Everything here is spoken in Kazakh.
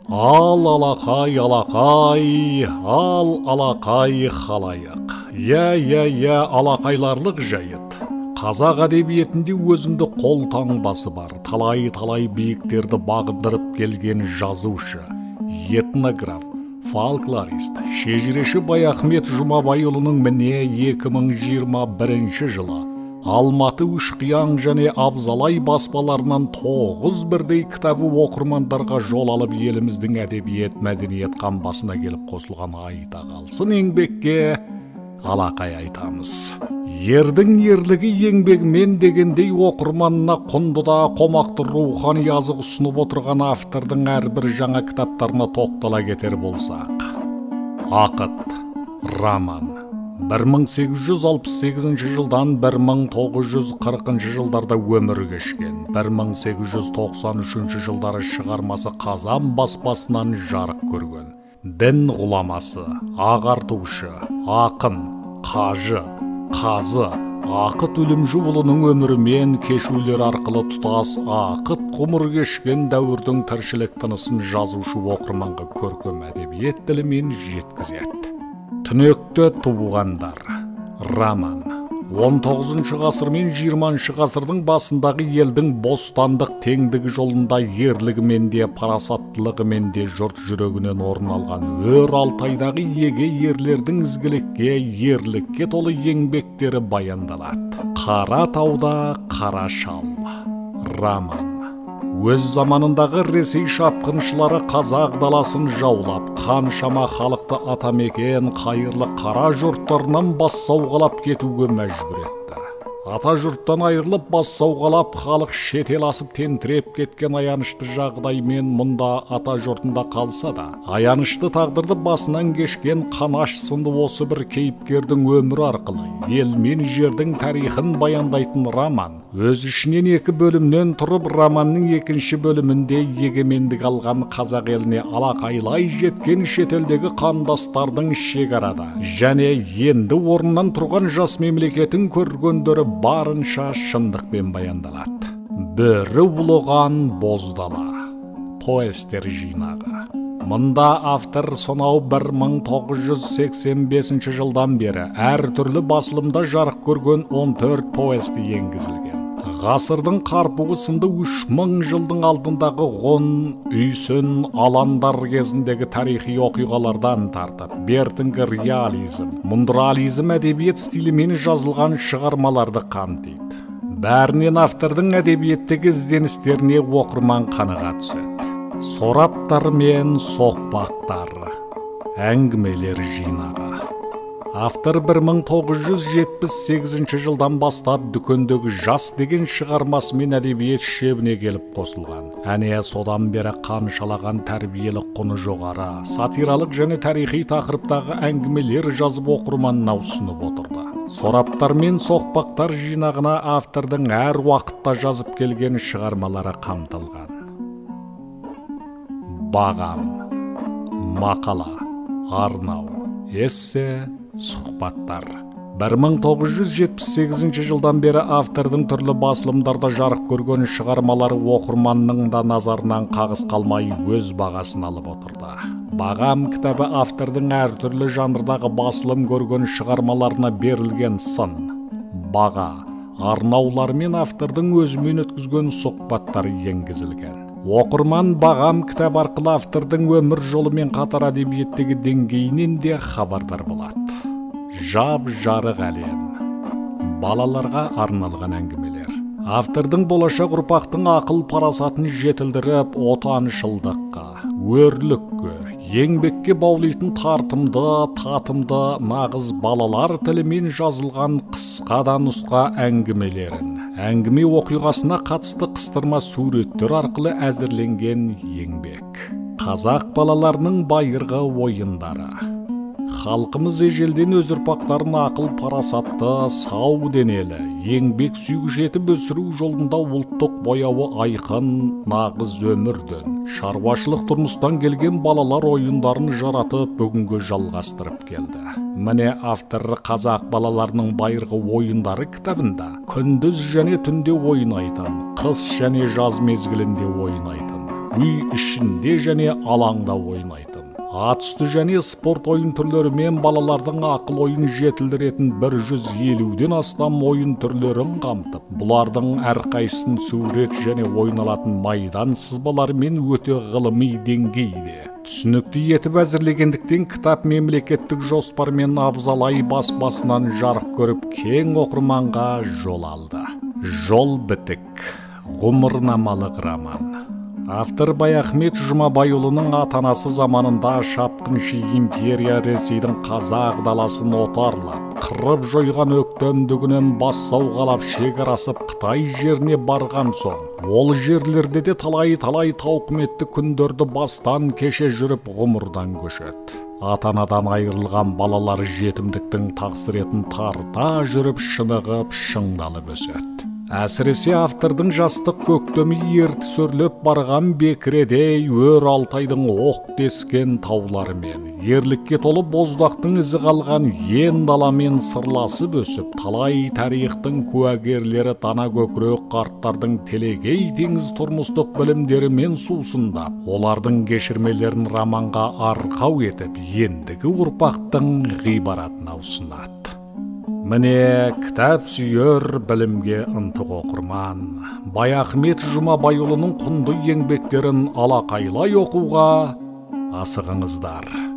Ал алақай, алақай, ал алақай халайық. Я, алақайларлық жайыт. Қазақ әдебиетінде өзінде қолтаңбасы бар, талай биіктерді бағындырып келген жазушы, этнограф, фольклорист, шежіреші Баяхмет Жұмабайұлының міне 2021 жылы Алматы Үшқияң және Абзалай баспаларынан 9 бірдей кітабы оқырмандарға жол алып еліміздің әдебиет мәдениет қамбасына келіп қосылған айта қалсын еңбекке алақай айтамыз. Ердің ерлігі еңбегімен дегендей оқырманына құнды да қомақты рухани азық ұсынып отырған автордың әрбір жаңа кітаптарына тоқтала кетер болсақ. Ақыт, роман 1868 жылдан 1940 жылдарда өмір кешкен, 1893 жылдары шығармасы Қазан баспасынан жарық көрген. Дін ғұламасы, ағартушы, ақын, қажы, қазы, Ақыт Өлімжіұлының өмірімен кешулер арқылы тұтас ақыт ғұмыр кешкен дәуірдің тіршілік тынысын жазушы оқырманға көркем әдебиет тілімен жеткізеді. Түнекте туғандар, роман 19 ғасыр мен 20 ғасырдың басындағы елдің бостандық теңдігі жолында ерлігімен де парасаттылығымен де жұрт жүрегінен орын алған өр Алтайдағы еге ерлердің ізгілікке, ерлікке толы еңбектері баяндалады. Қара тауда қара шал, роман өз заманындағы Ресей шапқыншылары қазақ даласын жаулап, қаншама халықты атамекен қайырлы қара жұрттарынан бас сауғалап кетуге мәжбүр етті. Ата жұрттан айырылып бас сауғалап, халық шетел асып тентіреп кеткен аянышты жағдаймен мұнда ата жұртында қалса да, аянышты тағдырды басынан кешкен Қанаш сынды осы бір кейіпкердің өмірі арқылы ел мен жердің тарихын баяндайтын роман. Өз ішінен 2 бөлімнен тұрып, романның 2-ші бөлімінде егемендік алған қазақ еліне алақайлай жеткен шетелдегі қандастардың шекарада және енді орнынан тұрған жас мемлекетін көргендері барынша шындықпен баяндалады. Бөрі ұлыған боздала, повестер жинағы. Мұнда автор сонау 1985 жылдан бері әр түрлі басылымда жарық көрген 14 повесті енгізілген. Ғасырдың қарпуы сынды 3000 жылдың алдындағы ғұн, үйсін, аландар кезіндегі тарихи оқиғалардан тартып, бертінгі реализм, мундурализм әдебиет стилімен жазылған шығармаларды қамтиды. Бәрінен автордың әдебиеттегі ізденістеріне оқырман қаныға түседі. Сораптар мен соқпақтар, әңгімелер жинағы. Автор 1978 жылдан бастап дүкендегі жас деген шығармасымен әдебиет шебіне келіп қосылған. Әне содан бері қаншалаған тәрбиелік құны жоғары, сатиралық және тарихи тақырыптағы әңгімелер жазып оқырманына ұсынып отырды. Сораптар мен соқпақтар жинағына автордың әр уақытта жазып келген шығармалары қамтылған. Бағам, мақала, арнау, эссе, сұхбаттар. 1978 жылдан бері автордың түрлі басылымдарда жарық көрген шығармалары оқырманның да назарынан қағыс қалмай өз бағасын алып отырды. Бағам кітабы автордың әр түрлі жанрдағы басылым көрген шығармаларына берілген сын, баға, арнаулар мен автордың өзімен өткізген сұхбаттары енгізілген. Оқырман бағам кітап арқылы автордың өмір жолымен қатар әдебиеттегі деңгейінен де хабардар болады. Жап жарық әлем, балаларға арналған әңгімелер. Автордың болашақ ұрпақтың ақыл парасатын жетілдіріп, отаншылдыққа, өрлікке, еңбекке баулайтын тартымды, татымды, нағыз балалар тілімен жазылған қысқа да нұсқа әңгімелерін, әңгіме оқиғасына қатысты қыстырма суреттер арқылы әзірленген еңбек. Қазақ балаларының байырғы ойындары. Халқымыз ежелден өз ұрпақтарын ақыл парасатты, сау денелі, еңбек сүйгіш етіп өсіру жолында ұлттық бояуы айқын, нағыз өмірден, шаруашылық тұрмыстан келген балалар ойындарын жаратып бүгінгі жалғастырып келді. Міне автор қазақ балаларының байырғы ойындары кітабында күндіз және түнде ойнайтын, қыс және жаз мезгілінде ойнайтын, үй ішінде және алаңда ойнайтын. Ат үсті және спорт ойын түрлерімен балалардың ақыл ойын жетілдіретін 150-ден астам ойын түрлерін қамтып, бұлардың әрқайсысын сурет және ойналатын майдан сызбаларымен өте ғылыми деңгейде түсінікті етіп әзірлегендіктен кітап мемлекеттік жоспармен Абзал-ай баспасынан жарық көріп кең оқырманға жол алды. Жол бітік, ғұмырнамалық роман. Автор Баяхмет Жұмабайұлының ата-анасы заманында шапқыншы империя Ресейдің Қазақ даласын отарлап, қырып жойған өктемдігінен бас сауғалап шекарасып Қытай жеріне барған соң, ол жерлерде де талай-талай тауқыметті күндерді бастан кеше жүріп ғұмырдан көшеді. Ата-анадан айырылған балалар жетімдіктің тақсыретін тарта жүріп шынығып, шыңдалып өседі. Әсіресе автордың жастық көктемі ертіс өрлеп барған Бекіредей өр Алтайдың оқ тескен тауларымен, ерлікке толы боздақтың ізі қалған ен даламен сырласып өсіп, талай тарихтың куәгерлері дана көкірек қарттардың телегей теңіз тұрмыстық білімдерімен сусындап, олардың кешірмелерін романға арқау етіп, ендігі ұрпақтың ғибаратына ұсынады. Міне, кітап сүйер, білімге ынтық оқырман. Баяхмет Жұмабайұлының құнды еңбектерін алақайлай оқуға асығыңыздар.